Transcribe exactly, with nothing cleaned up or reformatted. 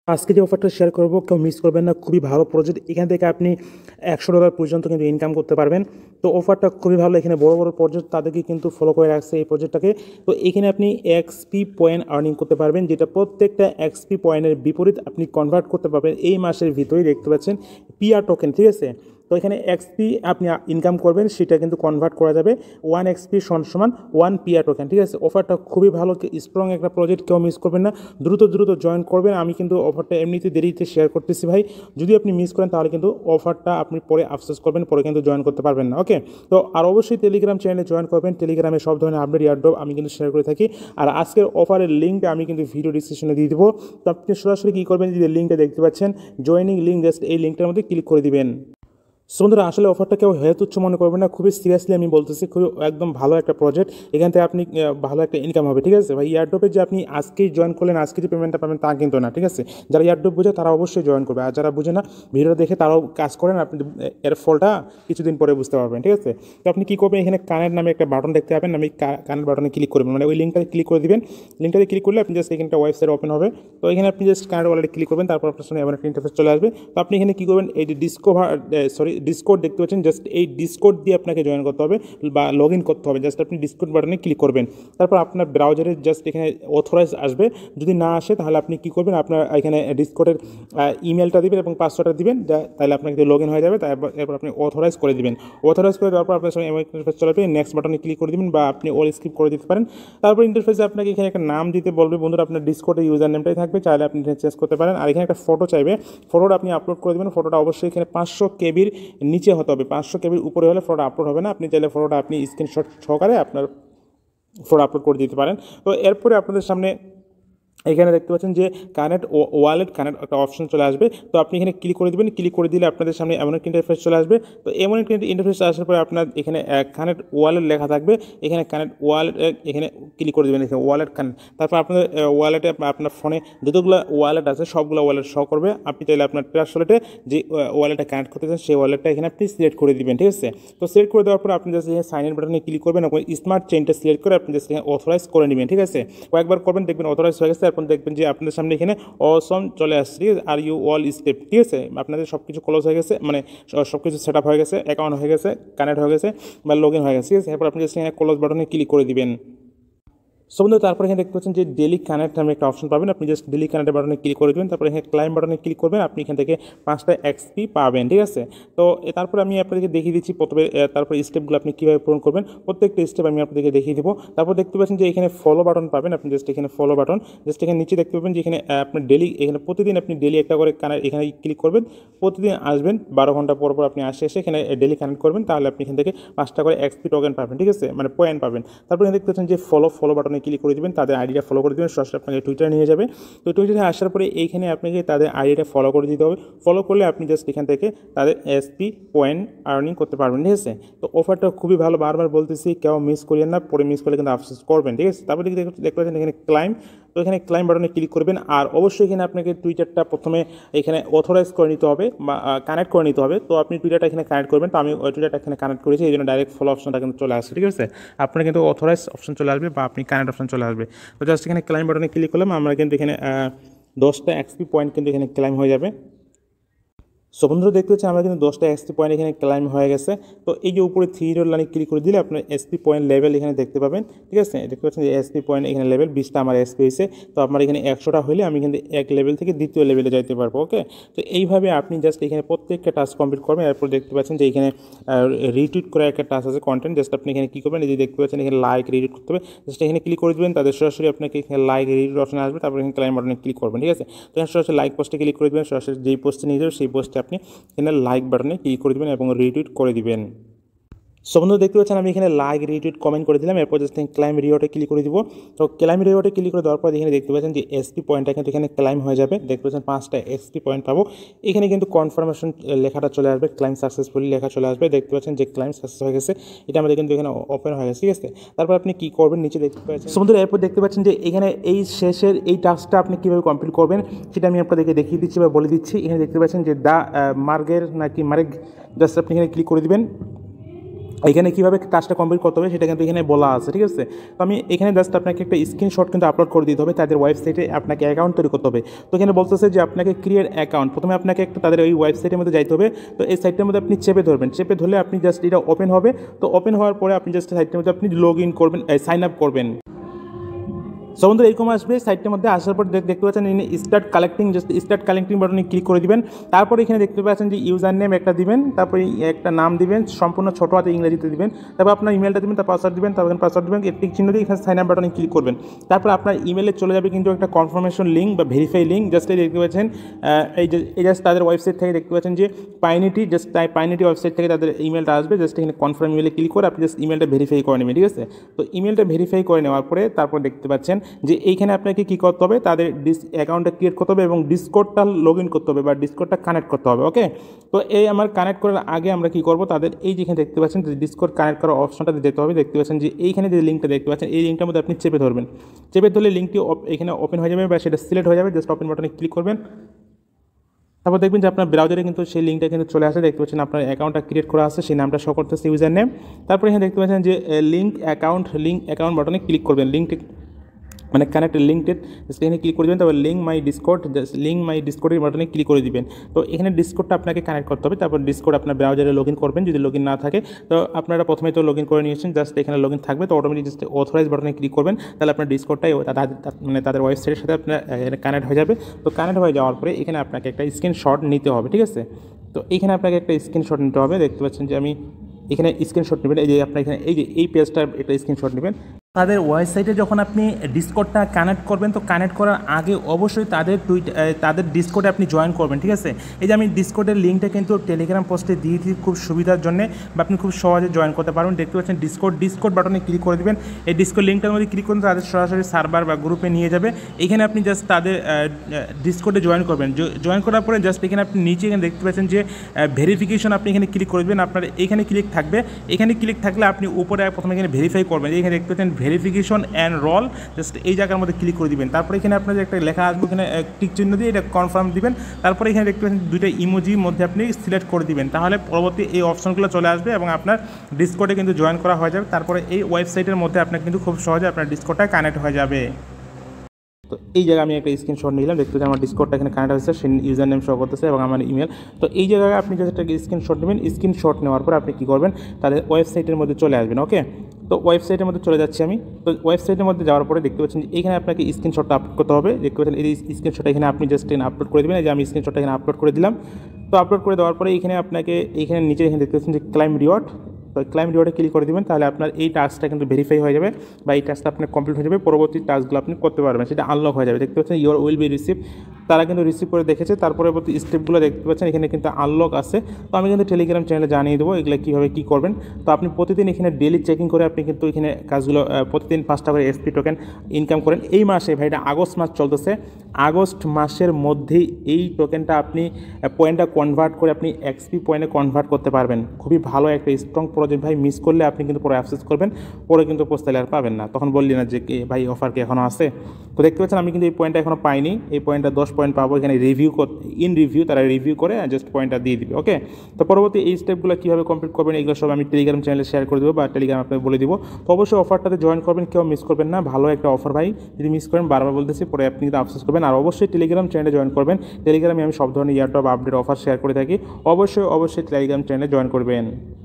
আজকে যে অফারটা শেয়ার করবো কেউ মিস করবেন না, খুবই ভালো প্রজেক্ট। এখান থেকে আপনি একশো ডলার পর্যন্ত কিন্তু ইনকাম করতে পারবেন। তো অফারটা খুবই ভালো। এখানে বড় বড় প্রজেক্ট তাদেরকে কিন্তু ফলো করে রাখছে এই প্রজেক্টটাকে। তো এখানে আপনি এক্সপি পয়েন্ট আর্নিং করতে পারবেন, যেটা প্রত্যেকটা এক্সপি পয়েন্টের বিপরীত আপনি কনভার্ট করতে পারবেন এই মাসের ভিতরেই। দেখতে পাচ্ছেন পিআর টোকেন, ঠিক আছে। তো এখানে এক্সপি আপনি ইনকাম করবেন, সেটা কিন্তু কনভার্ট করা যাবে ওয়ান এক্সপি সমান ওয়ান পিআর টোকেন, ঠিক আছে। অফারটা খুবই ভালো, স্ট্রং একটা প্রজেক্ট, কেউ মিস করবেন না, দ্রুত দ্রুত জয়েন করবেন। আমি কিন্তু অফারটা এমনিতে দেরিতে শেয়ার করতেছি ভাই, যদি আপনি মিস করেন তাহলে কিন্তু অফারটা আপনি পরে আফসোস করবেন, পরে কিন্তু জয়েন করতে পারবেন না। ওকে, তো আর অবশ্যই টেলিগ্রাম চ্যানেলে জয়েন করবেন। টেলিগ্রামে সব ধরনের আপডেট এয়ারড্রপ আমি কিন্তু শেয়ার করে থাকি। আর আজকের অফারের লিঙ্কটা আমি কিন্তু ভিডিও ডিসক্রিপশনে দিয়ে দেবো। তো আপনি সরাসরি কী করবেন, যে লিঙ্কটা দেখতে পাচ্ছেন জয়েনিং লিঙ্ক, জাস্ট এই লিঙ্কটার মধ্যে ক্লিক করে দিবেন। সো বন্ধুরা, আসলে অফারটা কেউ হেয় তুচ্ছ মনে করবেন না, খুবই সিরিয়াসলি আমি বলতেছি, খুবই একদম ভালো একটা প্রজেক্ট। এখান থেকে আপনি ভালো একটা ইনকাম হবে, ঠিক আছে ভাই। এয়ারড্রপে যে আপনি আজকেই জয়েন করলেন, আজকে যে পেমেন্টটা পাবেন তা কিন্তু না, ঠিক আছে। যারা এয়ারড্রপ বুঝে তারা অবশ্যই জয়েন করবে, আর যারা বুঝে না ভিডিও দেখে তারাও কাজ করেন, আপনি এর ফলটা কিছুদিন পরে বুঝতে পারবেন, ঠিক আছে। তো আপনি কী করবেন, এখানে কানের নামে একটা বাটন দেখতে পাবেন, আমি কানের বাটনে ক্লিক করবেন, মানে ওই লিঙ্কটাতে ক্লিক করে দিবেন। লিঙ্কটাতে ক্লিক করলে আপনি জাস্ট এখানে একটা ওয়েবসাইট ওপেন হবে। তো এখানে আপনি জাস্ট কানের ওয়ালেটে ক্লিক করবেন, তারপর আপনার সামনে এমন একটা ইন্টারফেস চলে আসবে। তো আপনি এখানে কী করবেন, এই যে ডিসকভার সরি ডিসকোড দেখতে পাচ্ছেন, জাস্ট এই ডিসকোড দিয়ে আপনাকে জয়েন করতে হবে বা লগ ইন করতে হবে। জাস্ট আপনি ডিসকোড বাটনে ক্লিক করবেন, তারপর আপনার ব্রাউজারে জাস্ট এখানে অথরাইজ আসবে। যদি না আসে তাহলে আপনি কী করবেন, আপনার এখানে ডিসকোডের ইমেলটা দিবেন এবং পাসওয়ার্ডটা দিবেন, তাহলে আপনাকে লগ ইন হয়ে যাবে। তারপর এরপর আপনি অথরাইজ করে দিবেন। অথরাইজ করে দেওয়ার পর আপনার সামনে ইন্টারফেস চলে আসবে, নেক্সট বাটনে ক্লিক করে দিবেন বা আপনি অল স্কিপ করে দিতে পারেন। তারপর ইন্টারফেসে আপনাকে এখানে একটা নাম দিতে বলবে। বন্ধুরা, আপনার ডিসকোডের ইউজার নেমটাই থাকবে, চাইলে আপনি চেঞ্জ করতে পারেন। আর এখানে একটা ফটো চাইবে, ফটোটা আপনি আপলোড করে দেবেন। ফটোটা অবশ্যই এখানে পাঁচশো কেবির নিচে হতে হবে, পাঁচশো কেবির উপরে হলে ফটো আপলোড হবে না। আপনি চাইলে ফটোটা আপনি স্ক্রিনশট সহকারে আপনার ফটো আপলোড করে দিতে পারেন। তো এরপরে আপনাদের সামনে এখানে দেখতে পাচ্ছেন যে কানেক্ট ওয়ালেট কানেক্ট একটা অপশন চলে আসবে। তো আপনি এখানে ক্লিক করে দেবেন। ক্লিক করে দিলে আপনাদের সামনে এমন একটা ইন্টারফেস চলে আসবে। তো এমন একটা ইন্টারফেস আসার পরে আপনার এখানে কানেক্ট ওয়ালেট লেখা থাকবে। এখানে কানেক্ট ওয়ালেট এখানে ক্লিক করে দেবেন, এখানে ওয়ালেট কানেক্ট। তারপর আপনাদের ওয়ালেটে আপনার ফোনে যতগুলো ওয়ালেট আছে সবগুলো ওয়ালেট শো করবে। আপনি চাইলে আপনার ট্রাস্ট ওয়ালেটে যে ওয়ালেটটা কানেক্ট করতে চান সেই ওয়ালেটটা এখানে আপনি সিলেক্ট করে দিবেন, ঠিক আছে। তো সিলেক্ট করে দেওয়ার পর আপনি জাস্ট এখানে সাইন ইন বাটনে ক্লিক করবেন এবং স্মার্ট চেইনটা সিলেক্ট করে আপনি জাস্ট এখানে অথরাইজ করে নেবেন, ঠিক আছে। কয়েকবার করবেন, দেখবেন অথরাইজ হয়ে গেছে। তারপর দেখবেন যে আপনাদের সামনে এখানে অসম চলে আসছে, ঠিক আছে। আর ইউ অল স্টেপ, ঠিক আছে। আপনাদের সব কিছু ক্লোজ হয়ে গেছে, মানে সব কিছু সেট আপ হয়ে গেছে, অ্যাকাউন্ট হয়ে গেছে, কানেক্ট হয়ে গেছে বা লগ ইন হয়ে গেছে, ঠিক আছে। এরপর আপনি জাস্ট এখানে ক্লোজ বাটনে ক্লিক করে দিবেন। সো বন্ধু, তারপর এখানে দেখতে পাচ্ছেন যে ডেলি কানেক্ট নামে একটা অপশন পাবেন। আপনি জাস্ট ডেলি কানেক্ট বাটনে ক্লিক করে দেবেন, তারপর এখানে ক্লাইম বাটনে ক্লিক করবেন। আপনি এখান থেকে পাঁচটা এক্সপি পাবেন, ঠিক আছে। তো তারপর আমি আপনাদেরকে দেখিয়ে দিচ্ছি প্রথমে, তারপর স্টেপগুলো আপনি কীভাবে পূরণ করবেন, প্রত্যেকটা স্টেপ আমি আপনাদেরকে দেখিয়ে দেবো। তারপর দেখতে পাচ্ছেন যে এখানে ফলো বাটন পাবেন। আপনি জাস্ট এখানে ফলো বাটন, জাস্ট এখানে নিচে দেখতে পাবেন যে এখানে আপনার ডেলি, এখানে প্রতিদিন আপনি ডেলি একটা করে কানেক্ট এখানে ক্লিক করবেন। প্রতিদিন আসবেন, বারো ঘন্টা পর পর আপনি আসে এসে এখানে ডেলি কানেক্ট করবেন, তাহলে আপনি এখান থেকে পাঁচটা করে এক্সপি টোকেন পাবেন, ঠিক আছে, মানে পয়েন্ট পাবেন। তারপর এখানে দেখতে পাচ্ছেন যে ফলো ফলো বাটনে ক্লিক করে দেবেন, তাদের আইডিটা ফলো করে দেবেন, সরাসরি আপনাকে টুইটারে নিয়ে যাবে। তো টুইটারে আসার পরে এইখানে আপনাকে তাদের আইডিটা ফলো করে দিতে হবে। ফলো করলে আপনি জাস্ট এখান থেকে তাদের এসপি পয়েন্ট আর্নিং করতে পারবেন, ঠিক আছে। তো অফারটা খুবই ভালো, বারবার বলতেছি, কেউ মিস করিয়েন না, পরে মিস করলে কিন্তু আফসোস করবেন, ঠিক আছে। তারপরে দেখতে পাচ্ছেন এখানে ক্লাইম, তো এখানে ক্লাইম বাটনে ক্লিক করবেন। আর অবশ্যই এখানে আপনাকে টুইটারটা প্রথমে এখানে অথরাইজ করে নিতে হবে বা কানেক্ট করে নিতে হবে। তো আপনি টুইটারটা এখানে কানেক্ট করবেন। তো আমি ওই টুইটারটা এখানে কানেক্ট করেছি, এই জন্য ডাইরেক্ট ফলো অপশনটা কিন্তু চলে আসছে, ঠিক আছে। আপনার কিন্তু অথরাইজ অপশন চলে আসবে বা আপনি কানেক্ট অপশন চলে আসবে। তো জাস্ট এখানে ক্লাইম বাটনে ক্লিক করলাম, আমরা কিন্তু এখানে দশটা এক্সপি পয়েন্ট কিন্তু এখানে ক্লাইম হয়ে যাবে। সো বন্ধুরা, দেখতে পাচ্ছি আমরা কিন্তু দশটা এসপি পয়েন্ট এখানে ক্লাইম হয়ে গেছে। তো এই যে উপরে থ্রি ডট লাইনে ক্লিক করে দিলে আপনার এসপি পয়েন্ট লেভেল এখানে দেখতে পাবেন, ঠিক আছে। দেখতে পাচ্ছেন যে এসপি পয়েন্ট এখানে লেভেল বিশটা আমার এসপি হয়েছে। তো আপনার এখানে একশোটা হলে আমি কিন্তু এক লেভেল থেকে দ্বিতীয় লেভেলে যাইতে পারবো, ওকে। তো এইভাবে আপনি জাস্ট এখানে প্রত্যেকটা টাস্ক কমপ্লিট করবেন। এরপর দেখতে পাচ্ছেন যে এখানে রিটুইট করা একটা টাস্ক আছে, কন্টেন্ট। জাস্ট আপনি এখানে কী করবেন, এই যে দেখতে পাচ্ছেন এখানে লাইক রিটুইট করতে হবে, জাস্ট এখানে ক্লিক করে দেবেন। তাদের সরাসরি আপনাকে এখানে লাইক রিটুইট অপশন আসবে, তারপর এখানে ক্লাইম বাটনে ক্লিক করবেন, ঠিক আছে। তো সরাসরি লাইক পোস্টে ক্লিক করে দেবেন, সরাসরি যেই পোস্টে নিয়ে যাবে সেই পোস্টে আপনি এখানে লাইক বাটনে ক্লিক করে দেবেন এবং রিটুইট করে দিবেন। সো বন্ধু, দেখতে পাচ্ছেন আমি এখানে লাইক রিটুইট কমেন্ট করে দিলাম। এরপর জাস্ট ক্লাইম রিওয়ার্ডে ক্লিক করে দিব। তো ক্লাইম রিওয়ার্ডে ক্লিক করে দেওয়ার পর এখানে দেখতে পাচ্ছেন যে এসপি পয়েন্টটা কিন্তু এখানে ক্লাইম হয়ে যাবে। দেখতে পাচ্ছেন পাঁচটা এসপি পয়েন্ট পাবো। এখানে কিন্তু কনফার্মেশন লেখাটা চলে আসবে, ক্লাইম সাকসেসফুলি লেখা চলে আসবে। দেখতে পাচ্ছেন যে ক্লাইম সাকসেস হয়ে গেছে, এটা আমাদের কিন্তু এখানে ওপেন হয়ে গেছে, ঠিক আছে। তারপর আপনি কী করবেন, নিচে দেখতে পাচ্ছেন। সো বন্ধুরা, এরপর দেখতে পাচ্ছেন যে এখানে এই শেষের এই টাস্কটা আপনি কীভাবে কমপ্লিট করবেন সেটা আমি আপনাদেরকে দেখিয়ে দিচ্ছি বা বলে দিচ্ছি। এখানে দেখতে পাচ্ছেন যে দা মার্গের নাকি মার্গ, জাস্ট আপনি এখানে ক্লিক করে দিবেন। এখানে কীভাবে কাজটা কমপ্লিট করতে হবে সেটা কিন্তু এখানে বলা আছে, ঠিক আছে। তো আমি এখানে জাস্ট আপনাকে একটা স্ক্রিনশট কিন্তু আপলোড করে দিতে হবে, তাদের ওয়েবসাইটে আপনাকে অ্যাকাউন্ট তৈরি করতে হবে। তো এখানে বলতেছে যে আপনাকে ক্রিয়েট অ্যাকাউন্ট, প্রথমে আপনাকে একটা তাদের ওই ওয়েবসাইটের মধ্যে যাইতে হবে। তো এই সাইটটার মধ্যে আপনি চেপে ধরবেন, চেপে ধরলে আপনি জাস্ট এটা ওপেন হবে। তো ওপেন হওয়ার পরে আপনি জাস্ট সাইটটার মধ্যে আপনি লগ ইন করবেন, সাইন আপ করবেন। সো বন্ধুরা এরকম আসবে, সাইটটার মধ্যে আসার পর দেখতে পাচ্ছেন start collecting, just start collecting বাটনে ক্লিক করে দিবেন। তারপরে এখানে দেখতে পাচ্ছেন যে ইউজার নেম একটা দিবেন, তারপরে একটা নাম দিবেন সম্পূর্ণ ছোটো হাতে ইংরেজিতে দিবেন, তারপর আপনার ইমেলটা দিবেন, তার পাসওয়ার্ড দিবেন, তারপর পাসওয়ার্ড দিবেন, টিক চিহ্ন দিয়ে এখানে সাইন আপ বাটনে ক্লিক করবেন। তারপর আপনার ইমেলে চলে যাবে কিন্তু একটা কনফার্মেশন লিঙ্ক বা ভেরিফাই লিঙ্ক, জাস্ট এই দেখতে পাচ্ছেন এই যে এই জাস্ট তাদের ওয়েবসাইট থেকে দেখতে পাচ্ছেন যে পাইনিটি, জাস্ট তাই পাইনিটি ওয়েবসাইট থেকে তাদের ইমেলটা আসবে। জাস্ট এখানে কনফার্ম ইমেলে ক্লিক করে আপনি জাস্ট ইমেলটা ভেরিফাই করে নেবেন, ঠিক আছে। তো ইমেলটা ভেরিফাই করে নেওয়ার পরে তারপর দেখতে পাচ্ছেন যে এইখানে আপনাকে কী করতে হবে, তাদের ডিস অ্যাকাউন্টটা ক্রিয়েট করতে হবে এবং ডিসকোডটা লগ ইন করতে হবে বা ডিসকোডটা কানেক্ট করতে হবে, ওকে। তো এই আমার কানেক্ট করার আগে আমরা কী করবো, তাদের এই যেখানে দেখতে পাচ্ছেন যে ডিসকোড কানেক্ট করার অপশনটা যেতে হবে। দেখতে পাচ্ছেন যে এইখানে যে লিঙ্কটা দেখতে পাচ্ছেন, এই লিঙ্কটার মধ্যে আপনি চেপে ধরবেন, চেপে ধরলে লিঙ্কটি এখানে ওপেন হয়ে যাবে বা সেটা সিলেক্ট হয়ে যাবে। জাস্ট ওপেন বাটনে ক্লিক করবেন, তারপর দেখবেন যে আপনার ব্রাউজারে কিন্তু সেই লিঙ্কটা কিন্তু চলে আসে। দেখতে পাচ্ছেন আপনার অ্যাকাউন্টটা ক্রিয়েট করা আছে, সেই নামটা শো করতেছে ইউজার নেম। তারপরে এখানে দেখতে পাচ্ছেন যে লিঙ্ক অ্যাকাউন্ট, লিঙ্ক অ্যাকাউন্ট বাটনে ক্লিক করবেন, লিঙ্কটি মানে কানেক্টেড লিঙ্কটেড জাস্ট এখানে ক্লিক করে দেবেন। তারপর link my Discord, just link my ডিসকোডের বাটনে ক্লিক করে দিবেন। তো এখানে ডিসকোডটা আপনাকে কানেক্ট করতে হবে। তারপর ডিসকোড আপনার ব্রাউজারে লগ ইন করবেন, যদি লগ ইন না থাকে তো আপনারা প্রথমে তো লগ ইন করে নিয়েছেন, জাস্ট এখানে লগ ইন থাকবে। তো অটোমেটিক জাস্ট অথরাইজ বাটনে ক্লিক করবেন, তাহলে আপনার ডিসকোডটাই মানে তাদের ওয়েবসাইটের সাথে আপনার কানেক্ট হয়ে যাবে। তো কানেক্ট হয়ে যাওয়ার পরে এখানে আপনাকে একটা স্ক্রিনশট নিতে হবে, ঠিক আছে। তো এখানে আপনাকে একটা স্ক্রিনশট নিতে হবে। দেখতে পাচ্ছেন যে আমি এখানে স্ক্রিনশট নেবেন, এই যে আপনার এখানে এই যে এই পেজটা একটা স্ক্রিনশট নেবেন। তাদের ওয়েবসাইটে যখন আপনি ডিসকোডটা কানেক্ট করবেন, তো কানেক্ট করার আগে অবশ্যই তাদের টুইট তাদের ডিসকোডে আপনি জয়েন করবেন, ঠিক আছে। এই যে আমি ডিসকোডের লিঙ্কটা কিন্তু টেলিগ্রাম পোস্টে দিয়ে দিই খুব সুবিধার জন্য, বা আপনি খুব সহজে জয়েন করতে পারবেন। দেখতে পাচ্ছেন ডিসকোড, ডিসকোড বাটনে ক্লিক করে দেবেন। এই ডিসকোড লিঙ্কটার মধ্যে ক্লিক করুন, তাদের সরাসরি সার্ভার বা গ্রুপে নিয়ে যাবে। এখানে আপনি জাস্ট তাদের ডিসকোডে জয়েন করবেন। জয়েন করার পরে জাস্ট এখানে আপনি নিচে এখানে দেখতে পাচ্ছেন যে ভেরিফিকেশন, আপনি এখানে ক্লিক করে দেবেন। আপনার এখানে ক্লিক থাকবে, এখানে ক্লিক থাকলে আপনি উপরে প্রথমে এখানে ভেরিফাই করবেন। এখানে দেখতে পাচ্ছেন ভেরিফিকেশন অ্যান্ড রল, জাস্ট এই জায়গার মধ্যে ক্লিক করে দিবেন। তারপরে এখানে আপনার একটা লেখা আসবে, এখানে টিক চিহ্ন দিয়ে এটা কনফার্ম দিবেন। তারপরে এখানে দেখতে পাচ্ছেন দুইটা ইমোজির মধ্যে আপনি সিলেক্ট করে দিবেন, তাহলে পরবর্তী এই অপশনগুলো চলে আসবে এবং আপনার ডিসকোডে কিন্তু জয়েন করা হয়ে যাবে। তারপরে এই ওয়েবসাইটের মধ্যে আপনার কিন্তু খুব সহজে আপনার ডিসকোডটা কানেক্ট হয়ে যাবে। তো এই জায়গায় আমি একটা স্ক্রিনশট নিলাম, দেখতে পাচ্ছি আমার ডিসকোডটা এখানে কানেক্ট হয়েছে, সেই ইউজার নেম শো করতেছে এবং আমার ইমেল। তো এই জায়গায় আপনি জাস্ট একটা স্ক্রিনশট নেবেন। স্ক্রিনশট নেওয়ার পর আপনি কী করবেন, তাদের ওয়েবসাইটের মধ্যে চলে আসবেন, ওকে। তো ওয়েবসাইটের মধ্যে চলে যাচ্ছি আমি। তো ওয়েবসাইটের মধ্যে যাওয়ার পরে দেখতে পাচ্ছেন যে এখানে আপনাকে স্ক্রিনশটটা আপলোড করতে হবে। দেখতে পাচ্ছেন এই স্ক্রিনশটটা এখানে আপনি জাস্ট এখানে আপলোড করে দেবেন। এই যে আমি স্ক্রিনশটটা এখানে আপলোড করে দিলাম। তো আপলোড করে দেওয়ার পরে এখানে আপনাকে এইখানে নিচে এখানে দেখতে পাচ্ছেন যে ক্লাইম রিওয়ার্ড, তো ক্লাইম রিওয়ার্ডে ক্লিক করে দেবেন, তাহলে আপনার এই টাস্কটা কিন্তু ভেরিফাই হয়ে যাবে বা এই টাস্কটা আপনার কমপ্লিট হয়ে যাবে। পরবর্তী টাস্কগুলো আপনি করতে পারবেন, সেটা আনলক হয়ে যাবে। দেখতে পাচ্ছেন ইউর উইল বি রিসিভ, তারা কিন্তু রিসিভ করে দেখেছে। তার পরবর্তী স্টেপগুলো দেখতে পাচ্ছেন এখানে কিন্তু আনলক আছে। তো আমি কিন্তু টেলিগ্রাম চ্যানেলে জানিয়ে দেবো এগুলো কীভাবে কী করবেন। তো আপনি প্রতিদিন এখানে ডেলি চেকিং করে আপনি কিন্তু এখানে কাজগুলো প্রতিদিন পাঁচটা করে এসপি টোকেন ইনকাম করেন। এই মাসে ভাই এটা আগস্ট মাস চলতেছে, আগস্ট মাসের মধ্যেই এই টোকেনটা আপনি পয়েন্টটা কনভার্ট করে আপনি এক্সপি পয়েন্টে কনভার্ট করতে পারবেন। খুবই ভালো একটা স্ট্রং প্রজেক্ট ভাই, মিস করলে আপনি কিন্তু পরে অ্যাক্সেস করবেন, পরে কিন্তু পোস্টাইলে আর পাবেন না। তখন বললি না যে ভাই অফার কি এখনও আছে। তো দেখতে পাচ্ছেন আমি কিন্তু এই পয়েন্টটা এখনও পাইনি, এই পয়েন্টটা দশ পয়েন্ট পাবো। এখানে রিভিউ ইন রিভিউ তারা রিভিউ করে জাস্ট পয়েন্টটা দিয়ে দিবে, ওকে। তো পরবর্তী এই স্টেপগুলো কীভাবে কমপ্লিট করবেন এগুলো সব আমি টেলিগ্রাম চ্যানেলে শেয়ার করে দেবো বা টেলিগ্রাম আপনাকে বলে দিব। তো অবশ্যই অফারটাতে জয়েন করবেন, কেউ মিস করবেন না। ভালো একটা অফার ভাই, যদি মিস করেন বারবার বলতেছি পরে আপনি কিন্তু আফসোস করবেন। আর অবশ্যই টেলিগ্রাম চ্যানেলে জয়েন করবেন, টেলিগ্রামে আমি সব ধরনের এয়ারড্রপ আপডেট অফার শেয়ার করে থাকি। অবশ্যই অবশ্যই টেলিগ্রাম চ্যানেলে জয়েন করবেন।